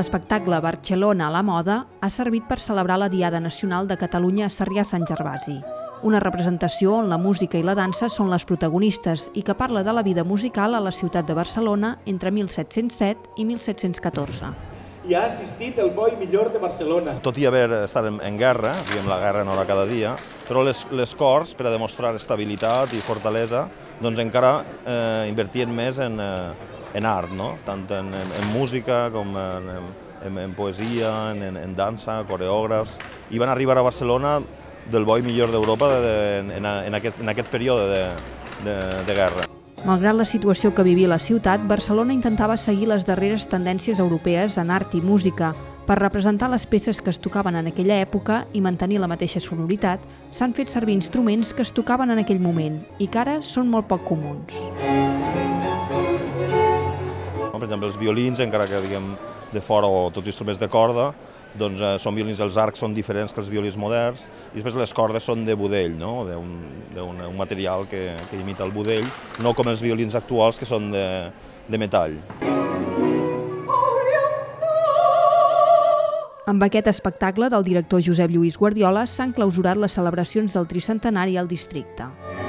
L'espectacle Barcelona a la moda ha servit per celebrar la Diada Nacional de Catalunya a Sarrià-Sant Gervasi, una representació on la música i la dansa són les protagonistes i que parla de la vida musical a la ciutat de Barcelona entre 1707 i 1714. Hi ha assistit el bo i millor de Barcelona. Tot i haver estat en guerra, diguem, la guerra no era cada dia, però les Corts, per a demostrar estabilitat i fortalesa, doncs encara invertien més en art, no? Tant en música com en poesia, en dansa, coreògrafs. I van arribar a Barcelona del bo i millor d'Europa en aquest període de guerra. Malgrat la situació que vivia la ciutat, Barcelona intentava seguir les darreres tendències europees en art i música. Per representar les peces que es tocaven en aquella època i mantenir la mateixa sonoritat, s'han fet servir instruments que es tocaven en aquell moment i que ara són molt poc comuns. Per exemple, els violins, encara que diguem de fora o tots els instruments de corda, doncs són violins, els arcs són diferents que els violins moderns i després les cordes són de budell, no? d'un material que imita el budell, no com els violins actuals que són de metall. Amb aquest espectacle del director Josep Lluís Guardiola s'han clausurat les celebracions del tricentenari al districte.